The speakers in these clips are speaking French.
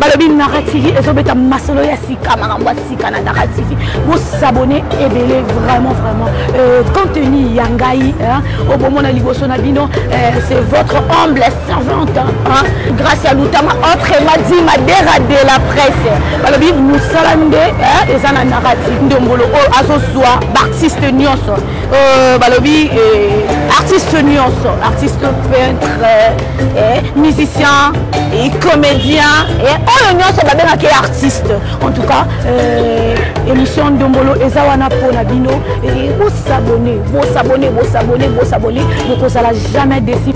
balobi Nara TV ezobeta masolo ya sika makambo sika na Nara TV vous s'abonner et belé vraiment contenu yangai au moment na liboso na bino c'est votre humble servante grâce à l'utama autrement dit ma dégradé la presse balobi nous salande ezana Nara TV ndombolo azoswa artiste nyonso balobi artiste nyonso artiste peintre musicien et comédien et on nyonso babengaki artiste en tout cas émission ndombolo ezawana pona bino et vous s'abonner vous kozala jamais déçu.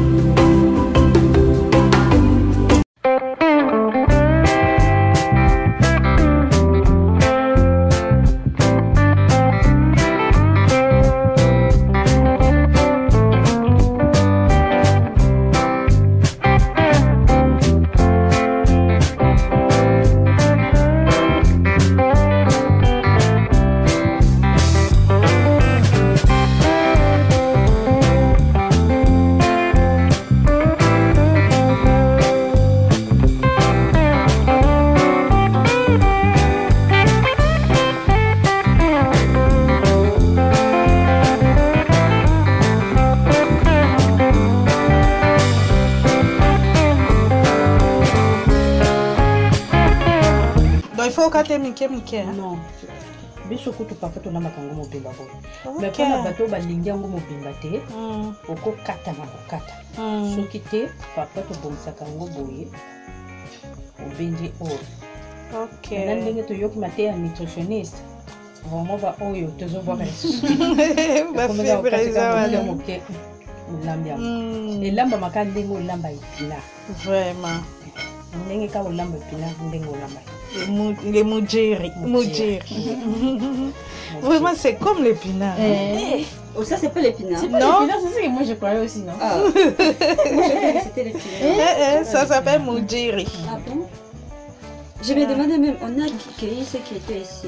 Non. Biso kutu pafato na makango mobimba bo. Mais pour na bato balingi yango mobimba te. Oko kata na kokata. Soki te pafato bomsaka ngo boye. Obenje or. OK. Na ndenge to yoki mate ya nutritionniste. Vraiment ba oyo tozo voir les. Ba fibreza moke. Olambia. Elamba makande ngo olamba ipina. Vraiment. Ndenge ka olamba ipina ndenge olamba. Les moudjiri. Vraiment, c'est comme l'épinard. Oh, ça, c'est pas l'épinard. Non, c'est ce que moi je croyais aussi, non? Ah. Moi, je croyais que c'était l'épinard. Ça s'appelle moudjiri. Ah bon? Je me demandais même, on a cueilli ce qui était ici.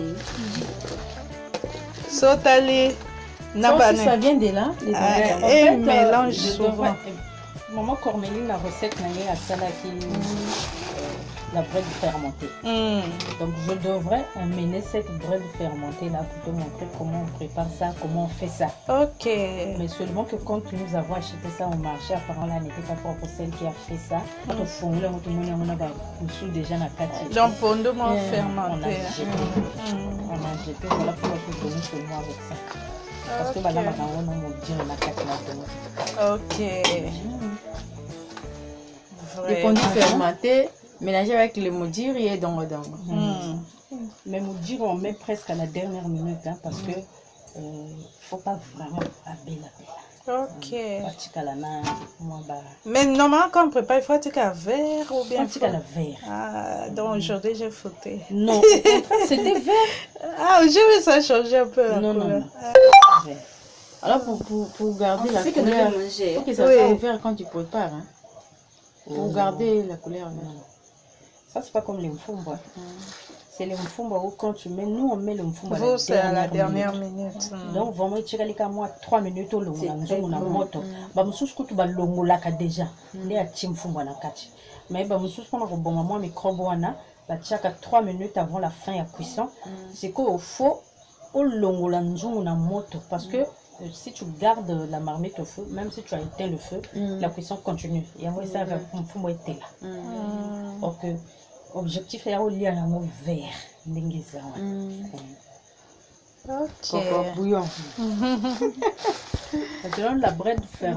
Sotali. Ça vient de là. Et mélange souvent. Maman Corméline, la recette, n'a à salaki. La bread fermentée. Donc je devrais emmener cette bread fermentée là pour te montrer comment on prépare ça, comment on fait ça. OK. Mais seulement que quand nous avons acheté ça au marché, apparemment là n'était pas propre celle qui a fait ça. Au fond là on a déjà na kati. Donc fondement fermenté. On a jeté voilà pour nous donner seulement avec ça. Parce que voilà maintenant on a dit on a kati là. OK. Les conduits fermentés mélangé avec le moudjiri et dans mais moudjiri on met presque à la dernière minute parce que faut pas vraiment abîmer la belle. OK. Mais normalement quand on prépare il faut que la verre ou bien la verre. Ah donc aujourd'hui j'ai fouté. Non, c'était vert. Ah je vais ça changer un peu. Non. Alors pour garder la couleur, faut que ça soit vert quand tu prépares pour garder la couleur. Ça, c'est pas comme les mfumba. C'est les mfumba où quand tu mets, nous on met le mfumba à la dernière minute. Donc vraiment, tu as moi 3 minutes au long, on a moto. Bah, monsieur, je coupe le longo là déjà. Il y a team mfumba na kati. Mais bah, monsieur, je prends un bon moment micro-boana. Bah, tu as 3 minutes avant la fin à cuisson. C'est qu'au faux, au longo là, on a moto. Parce que si tu gardes la marmite au feu, même si tu as éteint le feu, la cuisson continue. Et moi, ça va me être là. Donc, objectif est au lien à mon verre. OK. Bouillon. La bread ferme.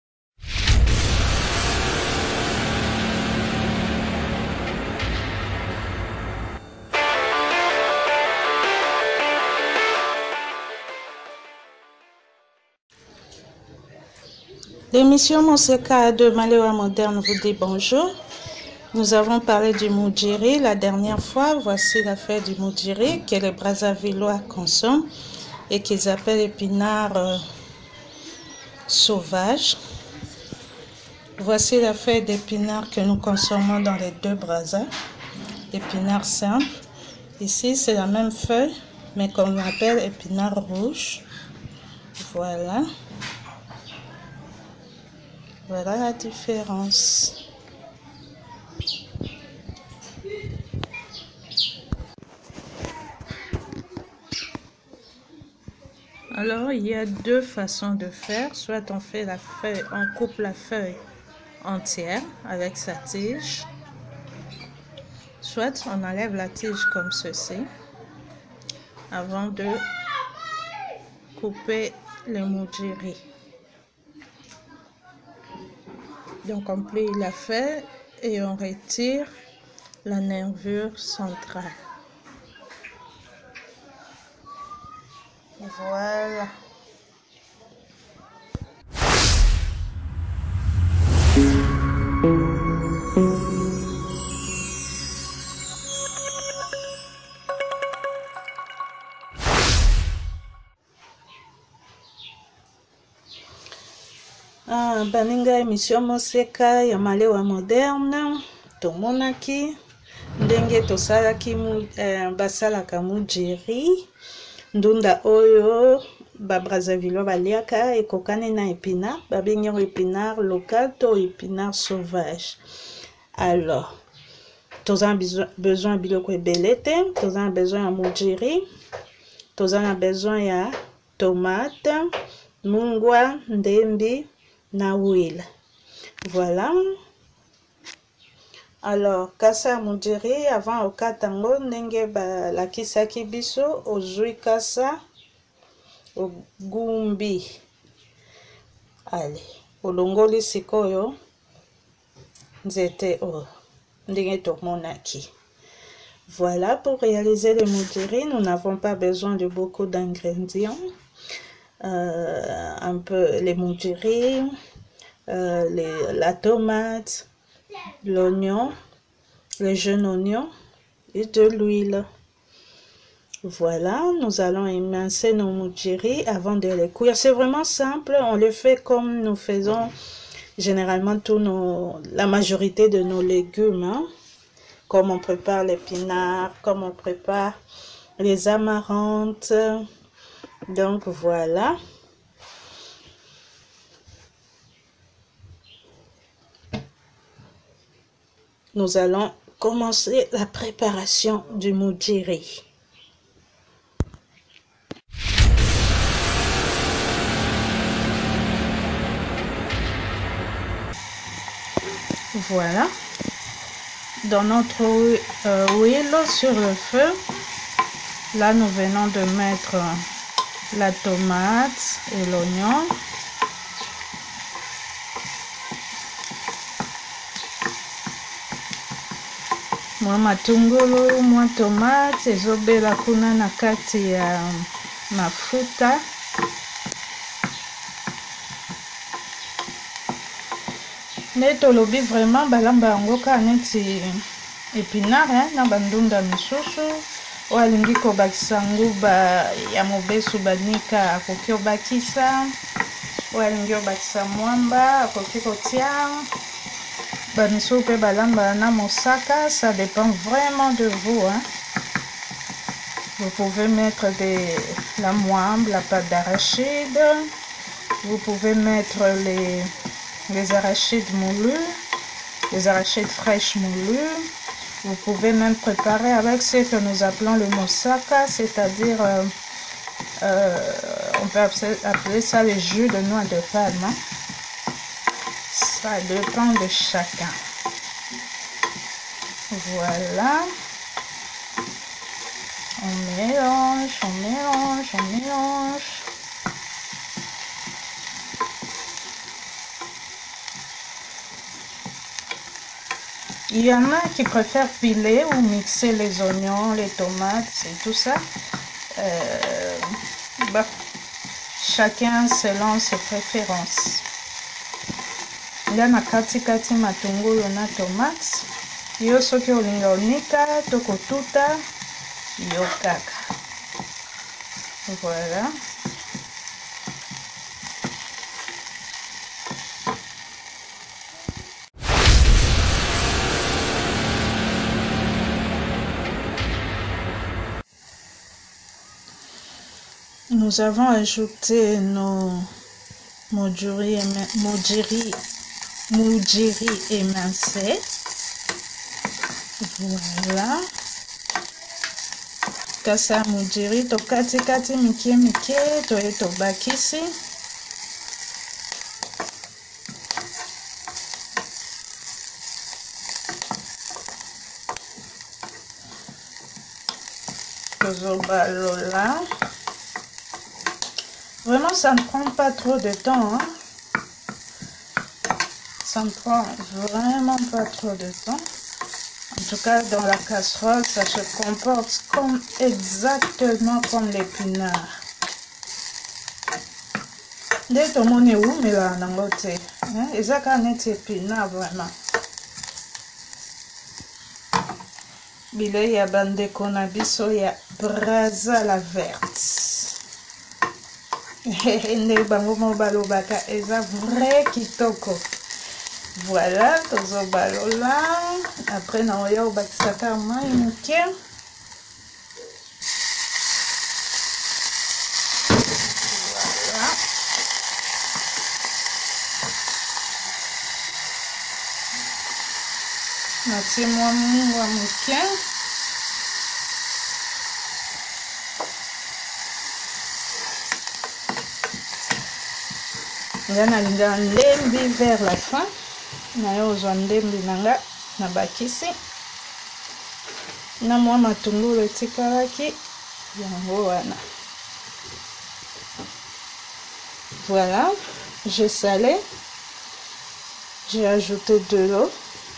L'émission Monseka de Malewa Moderne vous dit bonjour. Nous avons parlé du moudjiri la dernière fois. Voici l'affaire du moudjiri que les Brazzavillois consomment et qu'ils appellent épinard sauvage. Voici l'affaire d'épinards que nous consommons dans les deux Brazza. Épinard simple. Ici, c'est la même feuille, mais qu'on appelle épinard rouge. Voilà. Voilà la différence. Alors, il y a deux façons de faire. Soit on fait la feuille, on coupe la feuille entière avec sa tige. Soit on enlève la tige comme ceci avant de couper le mujiri. Donc on plie la feuille et on retire la nervure centrale. Voilà. Baninga émission moseka ya malewa moderne tomonaki ndenge tosalaki basalaka mujiri ndunda oyo ba Brazzaville baliaka ekokani na épinard babengi épinard local to épinard sauvage. Alors toza besoin biloko ebele te, toza besoin ya mujiri, toza besoin ya tomate, mungwa, ndembi na huile. Voilà. Alors kasa mujiri avant okatango ndenge balakisaki biso ozwi kasa ogumbi. Allez, olongoli sikoyo nzete o ndenge tomonaki. Voilà, pour réaliser le mujiri, nous n'avons pas besoin de beaucoup d'ingrédients. Un peu les mujiri, la tomate, l'oignon, le jeune oignon et de l'huile. Voilà, nous allons émincer nos mujiri avant de les cuire. C'est vraiment simple, on le fait comme nous faisons généralement la majorité de nos légumes, hein? Comme on prépare l'épinard, comme on prépare les amarantes. Donc voilà. Nous allons commencer la préparation du mujiri. Voilà. Dans notre huile sur le feu, là nous venons de mettre la tomate et l'oignon. Mwa matungulu, mwa tomate, ezobela kuna na kati ya mafuta. Mais tolobi vraiment balamba yango ka neti épinard na bandunda misusu oyo alingi kobakisa nguba ya mobesu banika akoki obakisa, oyo alingi obakisa mwamba akoki kotia bamisusu mpe balamba na mosaka. Ça dépend vraiment de vous, hein. Vous pouvez mettre la moimbe, la pâte d'arachide, vous pouvez mettre les arachides moulus, les arachides fraîches moulues. Vous pouvez même préparer avec ce que nous appelons le moussaka, c'est-à-dire, on peut appeler ça le jus de noix de palme. Hein. Ça dépend de chacun. Voilà. On mélange, on mélange, on mélange. Il y en a qui préfèrent piler ou mixer les oignons, les tomates et tout ça. Chacun selon ses préférences. Il y en a katikati matungulu na tomate. Yo soki olinga onika toko tuta yo kaka. Voilà. Nous avons ajouté nos mujiri émincés. Voilà. makasa ya mujiri tokatikati mike mike toye tobakisi. Tozobalola. Vraiment, ça ne prend pas trop de temps. Hein? Ça ne prend vraiment pas trop de temps. En tout cas, dans la casserole, ça se comporte exactement comme l'épinard. Dès que mon est où, mais là, on a goûté. Et ça, quand on est épinard, vraiment. Bilei ya bandeko na biso ya braza la verte. Nde bango mo balobaka eza vrai kitoko. Voilà, tozo balola. Après na oya obakisaka mai muke. Voilà. Natie mwa mungwa muke. Nga nalinga ndembi vers la fin. Naye ozwa ndembi nanga nabakisi. Na mwa matungulu etikalaki yango wana. Voilà, j'ai salé. J'ai ajouté de l'eau.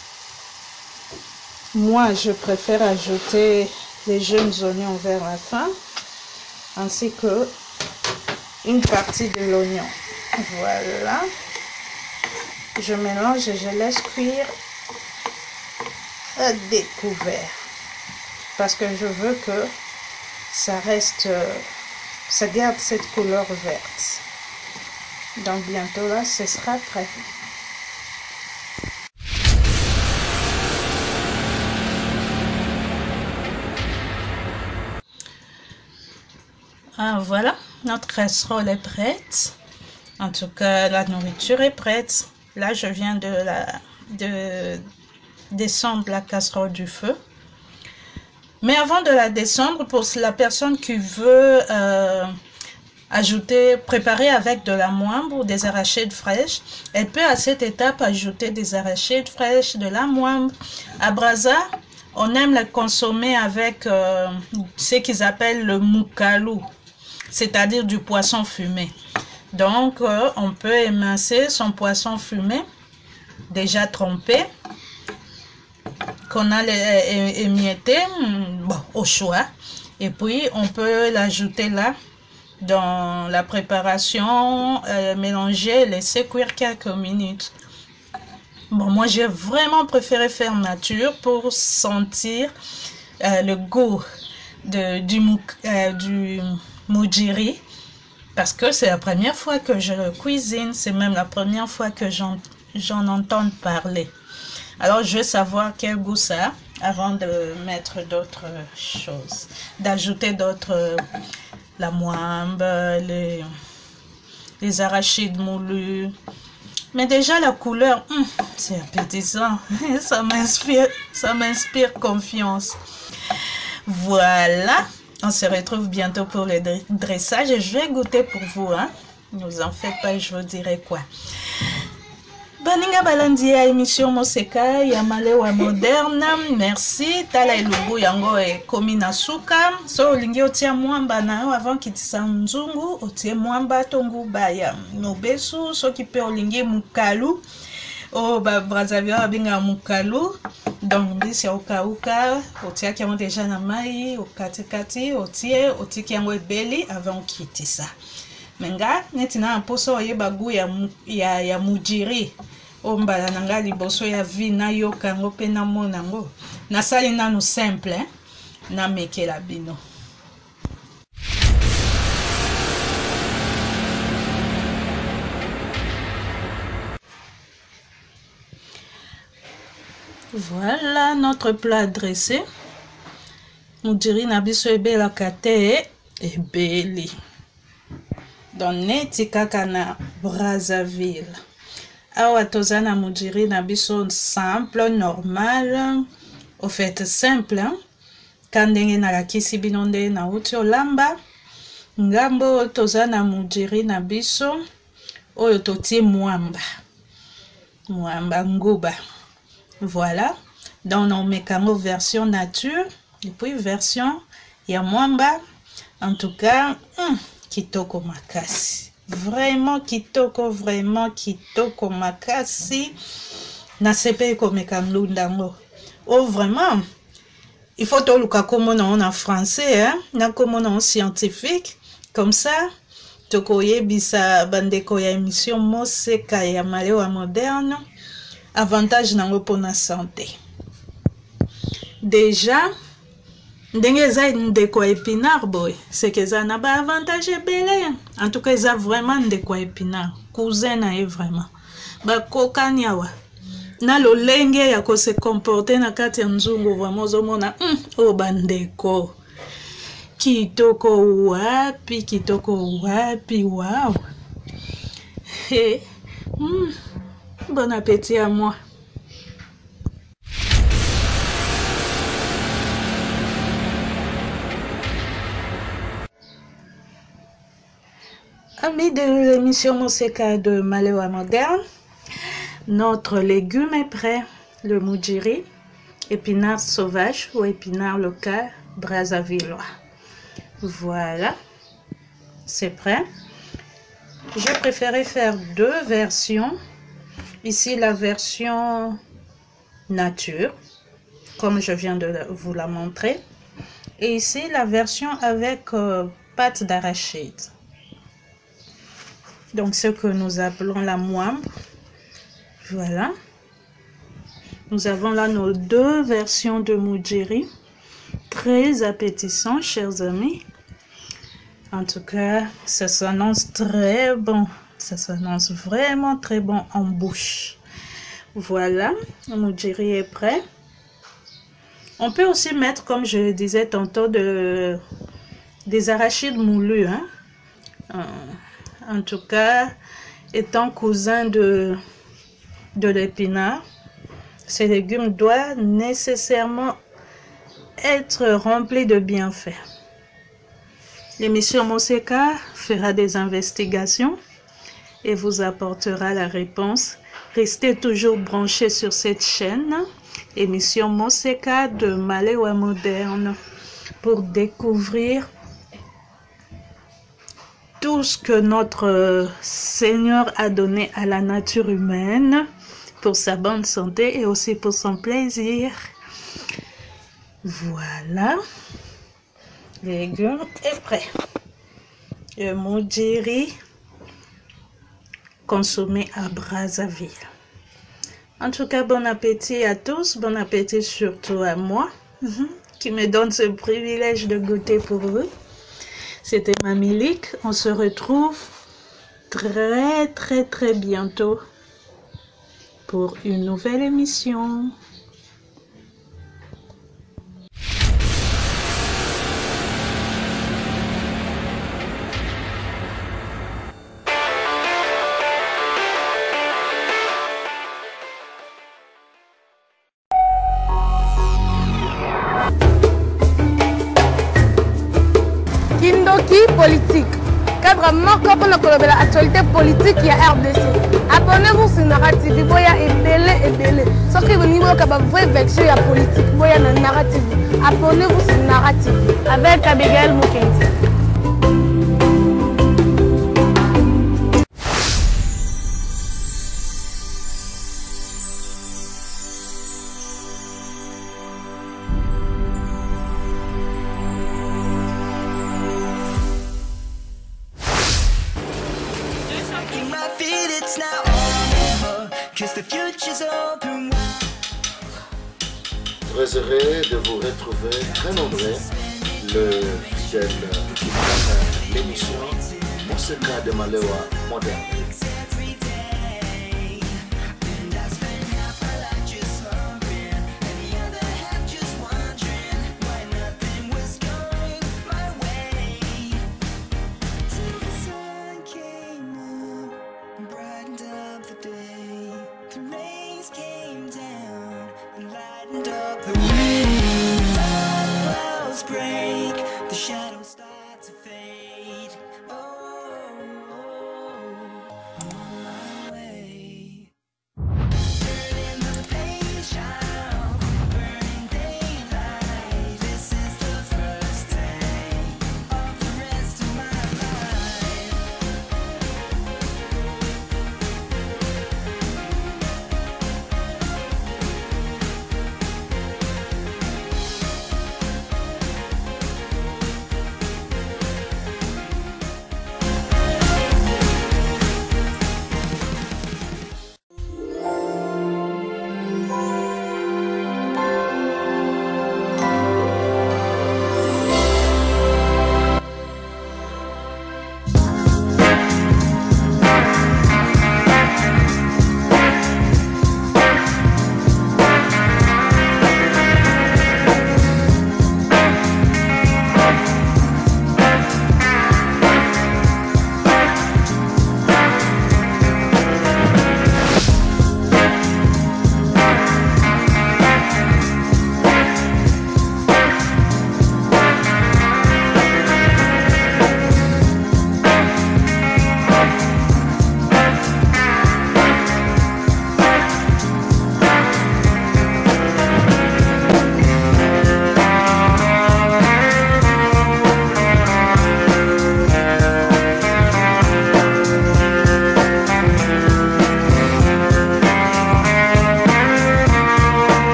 Moi, je préfère ajouter les jeunes oignons vers la fin, ainsi que une partie de l'oignon. Voilà. Je mélange et je laisse cuire à découvert. Parce que je veux que ça reste, ça garde cette couleur verte. Donc bientôt là, ce sera prêt. Ah, voilà, notre casserole est prête. En tout cas, la nourriture est prête. Là, je viens de descendre la casserole du feu. Mais avant de la descendre, pour la personne qui veut préparer avec de la moimbe ou des arachides fraîches, elle peut à cette étape ajouter des arachides fraîches, de la moimbe. À Brazza, on aime la consommer avec ce qu'ils appellent le mukalu, c'est-à-dire du poisson fumé. Donc, on peut émincer son poisson fumé, déjà trempé, qu'on a émietté, bon, au choix. Et puis, on peut l'ajouter là, dans la préparation, mélanger, laisser cuire quelques minutes. Bon, moi, j'ai vraiment préféré faire nature pour sentir le goût du mujiri. Parce que c'est la première fois que je le cuisine, c'est même la première fois que j'en entends parler. Alors, je veux savoir quel goût ça a avant de mettre d'autres choses, d'ajouter d'autres, la moimbe, les arachides moulus. Mais déjà, la couleur, c'est appétissant, ça m'inspire confiance. Voilà. On se retrouve bientôt pour le dressage et je vais goûter pour vous. Hein? Ne vous en faites pas, je vous dirai quoi. Baninga balandi ya émission Moseka ya malewa moderne. Merci. Tala elubu yango e komi na suka. So olingi otia mwamba na yo avant kitisa nzungu. Otie mwamba tongu baya nobesu. So kipe olingi mukalu. Oh, Brazzaville abinga mukalu. Donc, mbisi ya ukauka, otia kiamo deja na mai, okatikati, otie kiamo ebeli avant kitisa. Menga, neti na poso oyeba gu ya mujiri. Ombala nanga liboso ya vi na yoka ngo pe na monango. Nasali nanu simple, na mekela bino. Voilà notre plat dressé. Mujiri na biso ebela kate ebeli. Don neti kaka na Brazzaville. Awa toza na mujiri na biso simple, normal. Au fait simple, hein? kandenge na lakisi bino nde na uti olamba ngambo toza na mujiri na biso oyo totie mwamba nguba. Voilà, donc on met comme version nature et puis version ya mwamba. En tout cas, kitoko makasi, vraiment kitoko makasi. Na sepe komeka mlundango. Oh vraiment, il faut tout le cas comme on en français, hein, na comme on en scientifique, comme ça. Tokoye bisa bandeko ya émission Moseka ya Malewa moderne. Avantage nango pona santé. Déjà, ndenge za ndeko épinard boy, c'est que ça n'a pas avantage belé. En tout cas, ça vraiment ndeko épinard, cousin na vraiment. Ba kokanyawa. Na lo lenge ya ko se comporter na kati ya nzungu vraiment zomona o bandeko. Kitoko wapi, wow. Hey. Bon appétit à moi. Amis de l'émission Moseka de Malewa moderne, notre légume est prêt. Le mujiri, épinard sauvage ou épinard local brazzavillois. Voilà, c'est prêt. Je préférais faire deux versions. Ici, la version nature, comme je viens de vous la montrer. Et ici, la version avec pâte d'arachide. Donc, ce que nous appelons la mwambe. Voilà. Nous avons là nos deux versions de mujiri. Très appétissant, chers amis. En tout cas, ça s'annonce très bon. Ça s'annonce vraiment très bon en bouche. Voilà, le mujiri est prêt. On peut aussi mettre, comme je le disais tantôt, des arachides moulus. Hein? En tout cas, étant cousin de l'épinard, ces légumes doivent nécessairement être remplis de bienfaits. L'émission Moseka fera des investigations et vous apportera la réponse. Restez toujours branchés sur cette chaîne, émission Moseka de Malewa moderne, pour découvrir tout ce que notre Seigneur a donné à la nature humaine pour sa bonne santé et aussi pour son plaisir. Voilà, le légume est prêt. Le mujiri consommé à Brazzaville. En tout cas, bon appétit à tous, bon appétit surtout à moi qui me donne ce privilège de goûter pour vous. C'était Mamilik. On se retrouve très bientôt pour une nouvelle émission. Politique. Cadre marquant pour l'actualité politique, il y a RDC. Abonnez-vous sur Narrative, il y a Ebele. Sauf que vous n'avez pas de vraie version politique, il y a Narrative. Abonnez-vous sur Narrative avec Abigail Mukendi. Très heureux de vous retrouver, très nombreux, le fidèle qui prend l'émission Moseka de Malewa moderne. break, the shadows start.